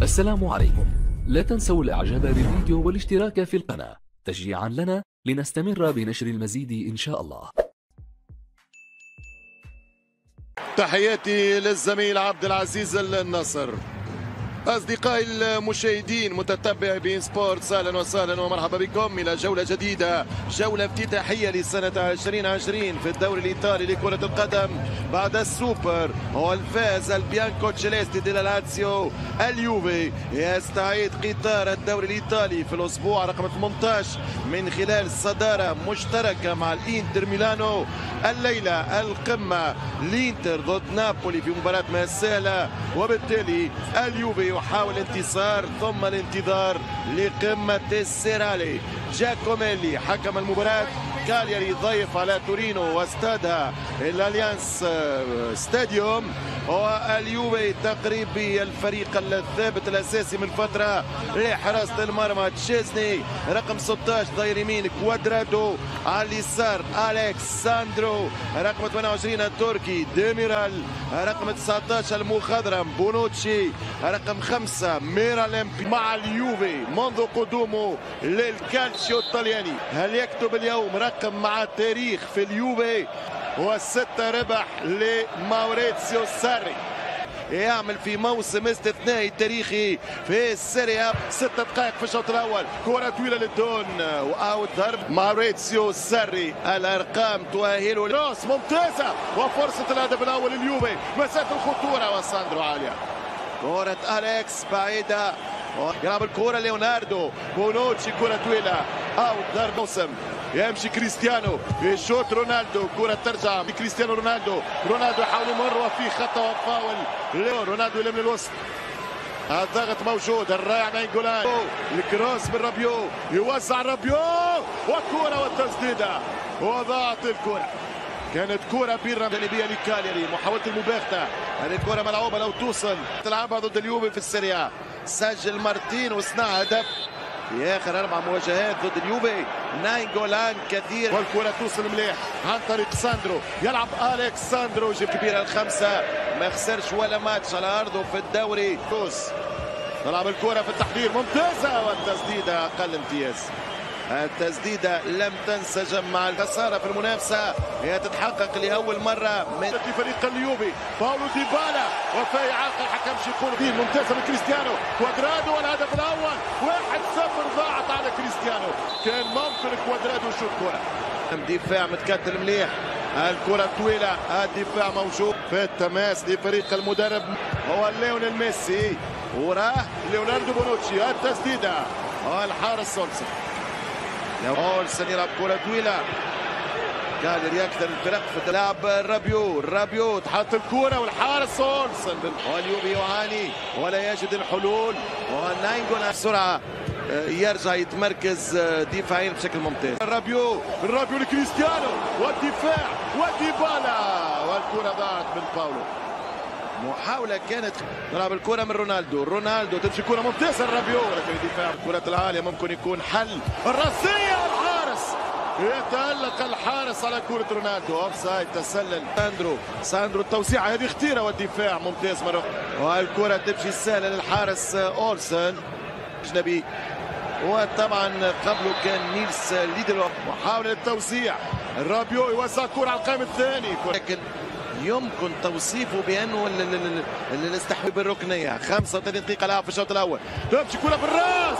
السلام عليكم. لا تنسوا الاعجاب بالفيديو والاشتراك في القناة تشجيعا لنا لنستمر بنشر المزيد ان شاء الله. تحياتي للزميل عبد العزيز النصر. أصدقائي المشاهدين متتبعي بين سبورتس، أهلا وسهلا ومرحبا بكم إلى جولة جديدة، جولة افتتاحية لسنة 2020 في الدوري الإيطالي لكرة القدم بعد السوبر والفاز البيانكو تشيليستي دي لاتسيو. اليوفي يستعيد قطار الدوري الإيطالي في الأسبوع رقم 18 من خلال صدارة مشتركة مع الإنتر ميلانو. الليلة القمة الإنتر ضد نابولي في مباراة ما سهلة، وبالتالي اليوفي يحاول انتصار ثم الانتظار لقمة السيرالي. جاكوميلي حكم المباراة. كالياري ضيف على تورينو واستادها الاليانس ستاديوم. واليوفي تقريبي الفريق الثابت الاساسي من فتره لحراسه المرمى تشيزني، رقم 16 ظهير يمين كوادرادو، على اليسار اليكس ساندرو، رقم 28 التركي ديميرال، رقم 19 المخضرم بونوتشي، رقم 5 ميراليمبي. مع اليوفي منذ قدومه للكالتشيو الطلياني، هل يكتب اليوم رقم مع التاريخ في اليوفي؟ والستة ربح لماوريتسيو ساري، يعمل في موسم استثنائي تاريخي في السيريا. 6 دقائق في الشوط الاول، كرة طويلة للدون واوت ضرب ماوريتسيو ساري. الارقام تؤهله راس ممتازة وفرصة الهدف الاول لليوفي. مسافة الخطورة وساندرو عالية، كرة اليكس بعيدة، يلعب الكرة ليوناردو بونوتشي، كرة طويلة اوت ضرب. موسم يمشي كريستيانو يشوط رونالدو، كرة ترجع لكريستيانو رونالدو، رونالدو يحاول يمر وفي خطأ وفاول. رونالدو يلم للوسط، الضغط موجود، الرائع ناينجولان، الكروس من رابيو، يوزع رابيو والكرة والتسديدة وضاعت الكرة. كانت كرة بيرة جانبية لكالياري، محاولة المباغتة. هذه الكرة ملعوبة لو توصل، تلعبها ضد اليوفي في السيريا. سجل مارتين وصنع هدف في اخر 4 مواجهات ضد اليوفي. ناينجولان كثير، والكرة توصل مليح عن طريق ساندرو، يلعب اليكس ساندرو، جيب كبيرة الخمسة، ما خسرش ولا ماتش على ارضه في الدوري. تلعب الكرة في التحضير ممتازة، والتسديدة اقل امتياز. التسديدة لم تنسجم مع الخسارة في المنافسة، هي تتحقق لأول مرة من فريق اليوفي. باولو ديبالا وفاء عاقل حكم شيكون. ممتازة من كريستيانو كوادرادو، والهدف الأول 1-0 ضاعت على كريستيانو. كان ممكن كوادرادو يشوط كرة. دفاع متكتل مليح، الكرة طويلة، الدفاع موجود في التماس لفريق المدرب هو ليونيل ميسي، وراه ليوناردو بونوتشي. التسديدة والحارس سولسن. اولسن يلعب كرة طويلة، قادر يكثر الفرق في لعب رابيو تحط الكرة والحارس اولسن. واليوفي يعاني ولا يجد الحلول، وناينجولا بسرعة يرجع يتمركز دفاعيا بشكل ممتاز. رابيو لكريستيانو والدفاع وديبالا، والكرة ضاعت من باولو. محاولة كانت، تلعب الكرة من رونالدو تمشي كرة ممتازة الرابيو، لكن الدفاع الكرة العالية ممكن يكون حل. الرأسية الحارس، يتألق الحارس على كرة رونالدو، اوفسايد، تسلل ساندرو التوسيعة هذه خطيرة، والدفاع ممتاز مرة، والكرة تمشي سهلة للحارس اولسن اجنبي. وطبعا قبله كان نيلس ليدلوف. محاولة التوسيع، الرابيو يوزع كرة على القائم الثاني، لكن يمكن توصيفه بانه الاستحواذ بالركنيه. 35 دقيقه لعب في الشوط الاول، تمشي كره بالراس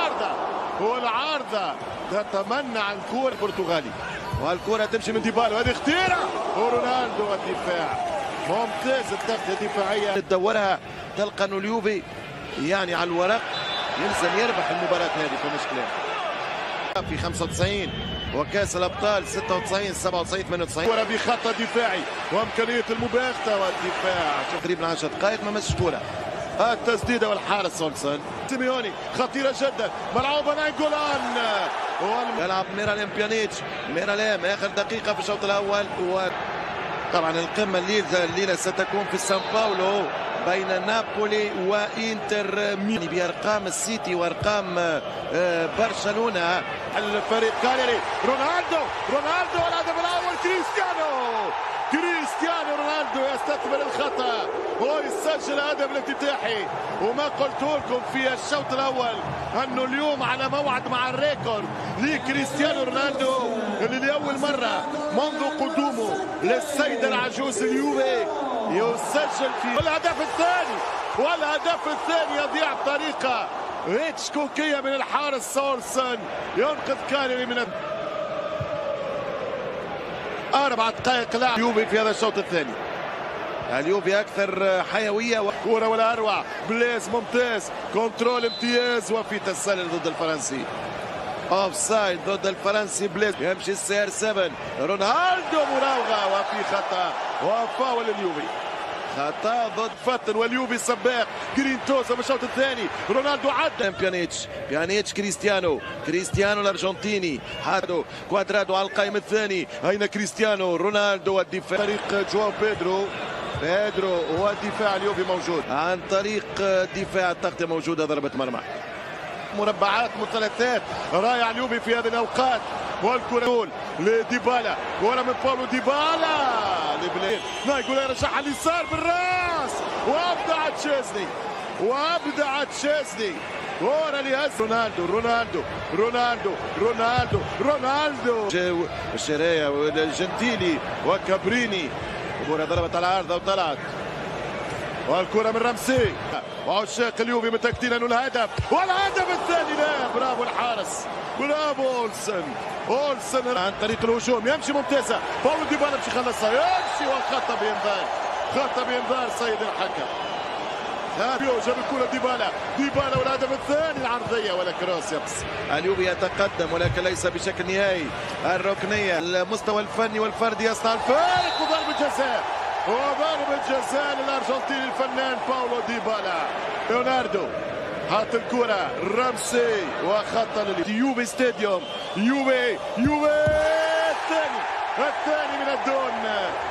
والعارضه تتمنى عن كره البرتغالي، والكره تمشي من ديبالا وهذه خطيره، ورونالدو والدفاع ممتاز. التغطيه الدفاعيه تدورها، تلقى انه اليوفي يعني على الورق يلزم يربح المباراه هذه في مشكله. في 95 وكاس الابطال 96 97 98 كرة بخطة دفاعي وامكانية المباغتة والدفاع تقريبا 10 دقائق ما مسش كرة. التسديدة والحارس سولسن. سيميوني خطيرة جدا، ملعوبة ناينجولان، يلعب ميراليم بيانيتش، ميراليم اخر دقيقة في الشوط الاول. وطبعا القمة الليلة ستكون في سان باولو بين نابولي وانتر ميلان بارقام السيتي وارقام برشلونة. الفريق كالياري، رونالدو والهدف الاول كريستيانو كريستيانو رونالدو يستثمر الخطأ ويسجل الهدف الافتتاحي. وما قلت لكم في الشوط الأول أنه اليوم على موعد مع الريكورد لكريستيانو رونالدو اللي لأول مرة منذ قدومه للسيدة العجوز اليوفي يسجل في الهدف الثاني. والهدف الثاني يضيع بطريقة هيتشكوكية من الحارس سولسن، ينقذ كاريري من 4 دقائق لعب اليوفي في هذا الشوط الثاني. اليوفي اكثر حيويه وكره ولا اروع. بليز ممتاز، كنترول امتياز وفي تسلل ضد الفرنسي. اوف سايد ضد الفرنسي. بليز يمشي السير 7 رونالدو مراوغه وفي خطا وفاول اليوفي. خطا ضد فتن واليوفي سباق. جرينتوزا بالشوط الثاني. رونالدو عدى بيانيتش كريستيانو الارجنتيني حادو كوادرادو على القائم الثاني. اين كريستيانو رونالدو والدفاع طريق جواو بيدرو والدفاع اليوفي موجود عن طريق دفاع التغطية موجودة. ضربة مرمى مربعات مثلثات رائع اليوفي في هذه الأوقات. والكرة لديبالا ورا من باولو ديبالا لبليل نايجول يرجعها اليسار بالراس وابدع تشيزني ورا لهز رونالدو الشراية والجنتيلي وكابريني. الكرة ضربت على العارضة وطلعت والكرة من رمسي وعشاق اليوفي متأكدين انه الهدف والهدف الثاني. لا برافو الحارس، برافو اولسن عن طريق الهجوم يمشي ممتازة. باولو ديبالا مش يخلصها يمشي والخطأ بإنذار سيد الحكم. جاب الكرة ديبالا والهدف الثاني العرضية ولا كروس يبس. اليوفي يتقدم ولكن ليس بشكل نهائي. الركنية المستوى الفني والفردي يصنع الفارق وضربة جزاء للأرجنتيني الفنان باولو ديبالا. ليوناردو حط الكرة رمسي وخطأ لليوفي ستاديوم. يوفي الثاني من الدون.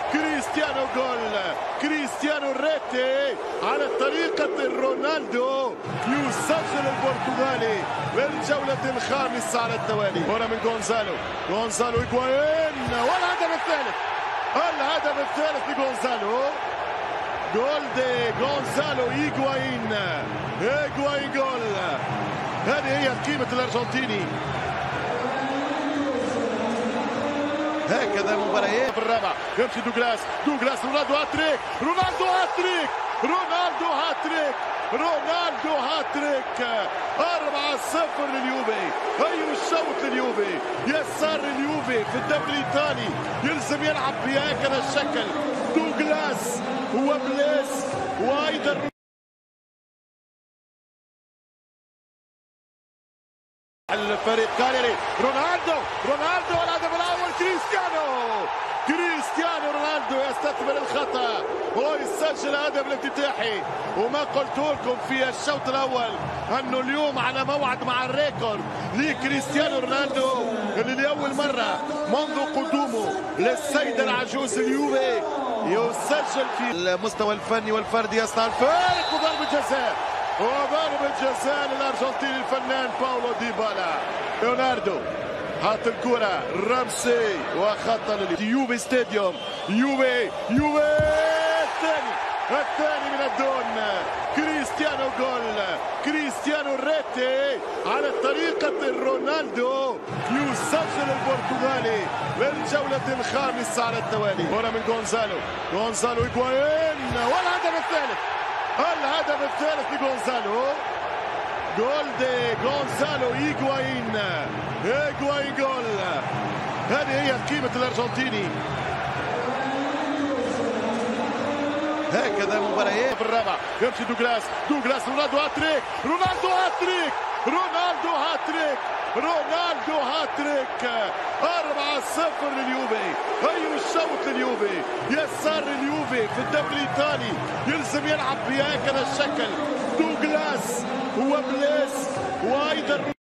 كريستيانو ريتي على طريقة رونالدو يسجل البرتغالي للجولة الخامسة على التوالي. هنا من غونزالو إيغوايين والهدف الثالث لغونزالو. غونزالو إيغوايين جول. هذه هي قيمة الأرجنتيني. هكذا المباريات في الرابع. يمشي دوغلاس رونالدو هاتريك 4-0 لليوفي. أي الشوط لليوفي. يسار اليوفي في الدوري الإيطالي يلزم يلعب بهكذا الشكل. دوغلاس وبليس وأيضا الفريق كاريري. رونالدو والهدف الأول. كريستيانو رونالدو يستثمر الخطأ ويسجل الهدف الافتتاحي. وما قلت لكم في الشوط الأول أنه اليوم على موعد مع الريكورد لكريستيانو رونالدو اللي لأول مرة منذ قدومه للسيدة العجوز اليوفي يسجل في المستوى الفني والفردي يصنع الفارق وضربة جزاء للأرجنتيني الفنان باولو ديبالا. ليوناردو حط الكرة رمسي وخطأ لليوفي ستاديوم. يوفي الثاني من الدون. كريستيانو ريتي على طريقة رونالدو يسجل البرتغالي للجولة الخامسة على التوالي. هنا من غونزالو إيغوايين والهدف الثالث لغونزالو. غونزالو إيغوايين جول. هذه هي قيمة الأرجنتيني. هكذا المباريات في الرابع. يمشي دوغلاس رونالدو هاتريك 4-0 لليوفي. أي الشوط لليوفي. يسار اليوفي في الدوري الإيطالي يلزم يلعب بهكذا الشكل. دوغلاس وبليس وأيضا